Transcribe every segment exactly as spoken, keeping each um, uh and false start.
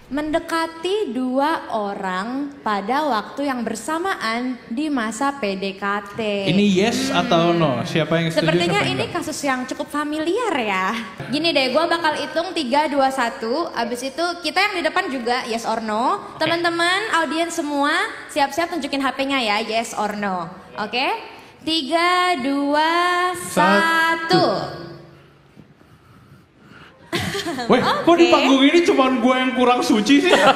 Mendekati dua orang pada waktu yang bersamaan di masa P D K T. Ini yes hmm. atau no? Siapa yang setuju? Sepertinya siapa ini enggak? kasus yang cukup familiar ya. Gini deh, gue bakal hitung tiga, dua, satu. Abis itu kita yang di depan juga yes or no. Okay. Teman-teman, audiens semua siap-siap tunjukin H P-nya ya, yes or no. Oke? Okay? tiga, dua, satu. Weh, okay. Kok di panggung ini cuma gue yang kurang suci sih? Oke,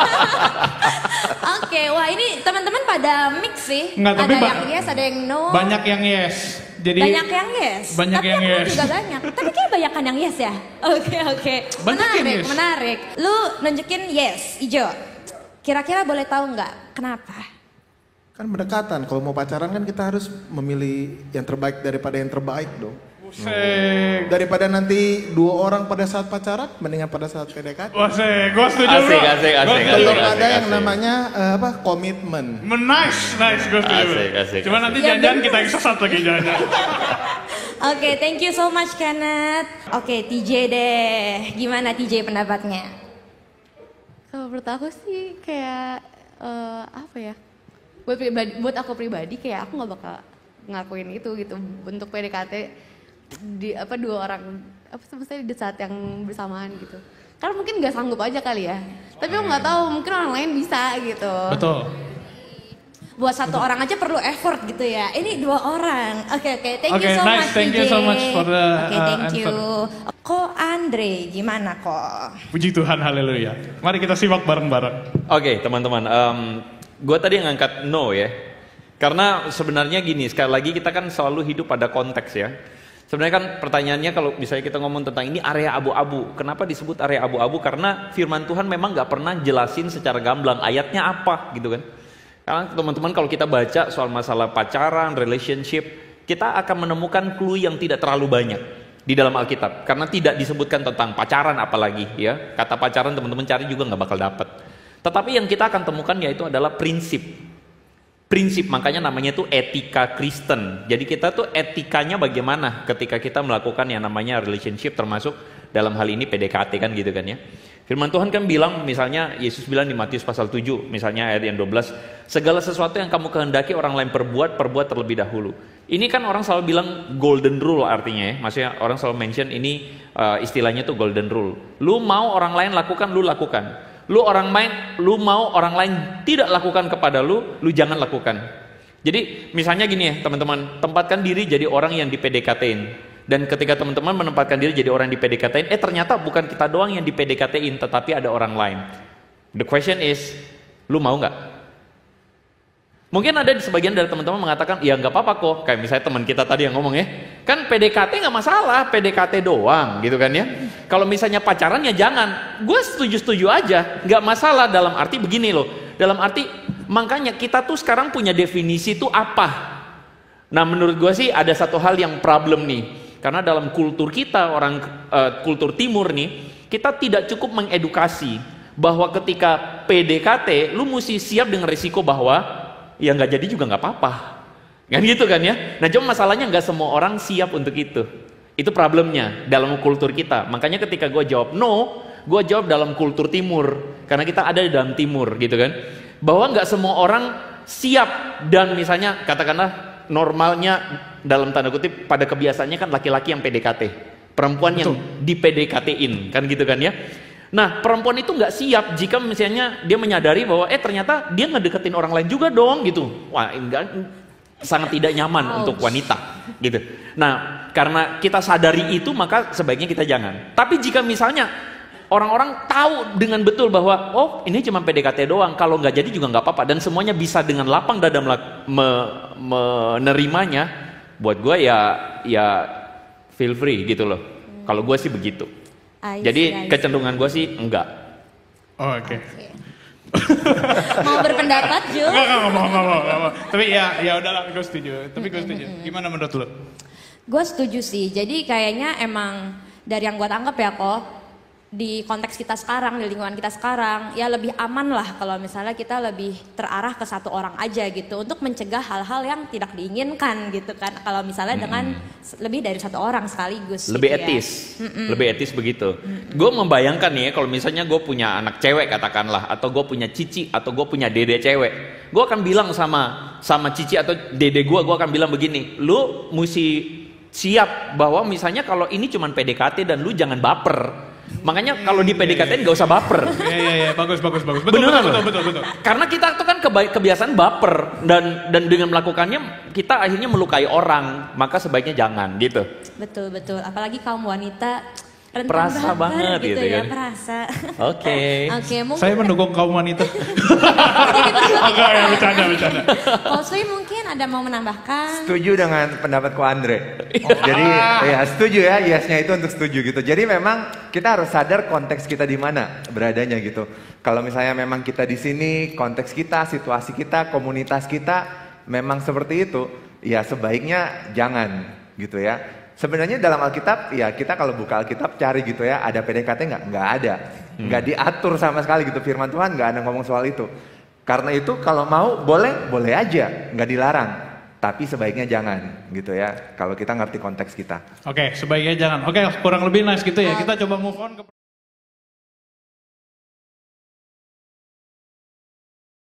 okay, wah ini teman-teman pada mix sih. Nggak, ada tapi yang yes, ada yang no. Banyak yang yes. Jadi banyak yang yes. Banyak tapi yang yes. juga banyak. Tapi kayak banyakan yang yes ya. Oke, okay, oke. Okay. Menarik, yes. menarik. Lu nunjukin yes, hijau. Kira-kira boleh tahu nggak kenapa? Kan berdekatan. Kalau mau pacaran kan kita harus memilih yang terbaik daripada yang terbaik dong. Asik. Daripada nanti dua orang pada saat pacaran, mendingan pada saat P D K T. Wah, asik, gue setuju bro. Asik, asik, asik. Belum asik, ada asik, yang asik. namanya uh, apa komitmen. Nice, nice, gue setuju. Asik, asik, Cuma asik. nanti Ya, jangan-jangan bener. kita yang sesat lagi jangan. Oke, okay, thank you so much Kenneth. Oke, okay, T J deh. Gimana T J pendapatnya? Kalau menurut aku sih kayak uh, apa ya? Buat pribadi, buat aku pribadi kayak aku nggak bakal ngakuin itu gitu untuk P D K T di apa dua orang apa maksudnya di saat yang bersamaan gitu. Karena mungkin nggak sanggup aja kali ya. Tapi aku nggak tahu mungkin orang lain bisa gitu. Betul. Buat satu orang aja perlu effort gitu ya. Ini dua orang. Oke okay, oke, okay. thank okay, you so nice. much. Thank T J. you so much for the Oke, okay, thank uh, you. Ko Andre, gimana kok? Puji Tuhan, haleluya. Mari kita simak bareng-bareng. Oke okay, teman-teman, um, gue tadi ngangkat no ya. Karena sebenarnya gini, sekali lagi kita kan selalu hidup pada konteks ya. Sebenarnya kan pertanyaannya kalau misalnya kita ngomong tentang ini area abu-abu. Kenapa disebut area abu-abu? Karena firman Tuhan memang gak pernah jelasin secara gamblang ayatnya apa gitu kan. Karena teman-teman kalau kita baca soal masalah pacaran, relationship, kita akan menemukan clue yang tidak terlalu banyak di dalam Alkitab. Karena tidak disebutkan tentang pacaran apalagi ya. Kata pacaran teman-teman cari juga gak bakal dapat. Tetapi yang kita akan temukan yaitu adalah prinsip. Prinsip, makanya namanya itu etika Kristen. Jadi kita tuh etikanya bagaimana ketika kita melakukan yang namanya relationship, termasuk dalam hal ini P D K T kan gitu kan ya. Firman Tuhan kan bilang, misalnya Yesus bilang di Matius pasal tujuh, misalnya ayat yang dua belas, segala sesuatu yang kamu kehendaki orang lain perbuat, perbuat terlebih dahulu. Ini kan orang selalu bilang golden rule artinya ya, maksudnya orang selalu mention ini uh, istilahnya tuh golden rule. Lu mau orang lain lakukan, lu lakukan. Lu orang main, lu mau orang lain tidak lakukan kepada lu, lu jangan lakukan. Jadi misalnya gini ya teman-teman, tempatkan diri jadi orang yang di P D K T-in. Dan ketika teman-teman menempatkan diri jadi orang di P D K T-in, eh ternyata bukan kita doang yang di P D K T-in, tetapi ada orang lain. The question is, lu mau nggak? Mungkin ada di sebagian dari teman-teman mengatakan, ya nggak apa-apa kok. Kayak misalnya teman kita tadi yang ngomong ya, kan P D K T nggak masalah, P D K T doang gitu kan ya. Kalau misalnya pacaran ya jangan. Gue setuju-setuju aja, nggak masalah dalam arti begini loh. Dalam arti, makanya kita tuh sekarang punya definisi itu apa? Nah menurut gue sih ada satu hal yang problem nih. Karena dalam kultur kita, orang uh, kultur timur nih, kita tidak cukup mengedukasi bahwa ketika P D K T, lu mesti siap dengan risiko bahwa ya nggak jadi juga nggak apa-apa, kan gitu kan ya. Nah cuma masalahnya nggak semua orang siap untuk itu. Itu problemnya dalam kultur kita. Makanya ketika gue jawab no, gue jawab dalam kultur timur, karena kita ada di dalam timur gitu kan. Bahwa nggak semua orang siap, dan misalnya katakanlah normalnya dalam tanda kutip pada kebiasaannya kan laki-laki yang P D K T, perempuan yang di P D K T-in kan gitu kan ya. Nah perempuan itu nggak siap jika misalnya dia menyadari bahwa eh ternyata dia ngedeketin orang lain juga dong gitu. Wah enggak, sangat tidak nyaman Ouch. Untuk wanita gitu. Nah karena kita sadari itu maka sebaiknya kita jangan. Tapi jika misalnya orang-orang tahu dengan betul bahwa oh ini cuma P D K T doang, kalau nggak jadi juga nggak apa-apa, dan semuanya bisa dengan lapang dada me menerimanya, buat gue ya ya feel free gitu loh. Hmm. Kalau gue sih begitu. I Jadi see, kecenderungan gue sih enggak. Oh, Oke. Okay. Okay. Mau berpendapat Jul? Enggak, enggak mau, enggak mau, enggak mau. Tapi ya, ya udahlah, gue setuju. Tapi gue setuju. Gimana menurut lo? Gue setuju sih. Jadi kayaknya emang dari yang gue tangkap ya kok, di konteks kita sekarang, di lingkungan kita sekarang, ya lebih aman lah kalau misalnya kita lebih terarah ke satu orang aja gitu untuk mencegah hal-hal yang tidak diinginkan gitu kan. Kalau misalnya hmm. dengan lebih dari satu orang sekaligus. Lebih gitu etis, ya. lebih etis begitu. Gue membayangkan nih ya kalau misalnya gue punya anak cewek katakanlah, atau gue punya cici, atau gue punya dede cewek, gue akan bilang sama sama cici atau dede gue, gue akan bilang begini, lu mesti siap bahwa misalnya kalau ini cuman P D K T dan lu jangan baper. Makanya kalau di P D K T nggak usah baper. Iya iya iya, bagus bagus bagus. Betul Beneran betul, loh. betul betul betul. Karena kita tuh kan keba- kebiasaan baper dan dan dengan melakukannya kita akhirnya melukai orang, maka sebaiknya jangan gitu. Betul betul. Apalagi kaum wanita rentan Perasa baper banget gitu, gitu ya, kan. perasa. Oke. Oke, mungkin Saya mendukung kaum wanita. Oke, ya bercanda bercanda. Kosui mungkin ada mau menambahkan. Setuju dengan pendapat Ko Andre. Jadi ya setuju ya, yesnya itu untuk setuju gitu. Jadi memang kita harus sadar konteks kita di mana beradanya gitu. Kalau misalnya memang kita di sini, konteks kita, situasi kita, komunitas kita memang seperti itu, ya sebaiknya jangan gitu ya. Sebenarnya dalam Alkitab ya kita kalau buka Alkitab cari gitu ya, ada P D K T nggak? Nggak ada, nggak diatur sama sekali gitu, firman Tuhan nggak ada ngomong soal itu. Karena itu kalau mau boleh, boleh aja, nggak dilarang. Tapi sebaiknya jangan gitu ya, kalau kita ngerti konteks kita. Oke, sebaiknya jangan. Oke, kurang lebih nice gitu ya. Kita coba move on ke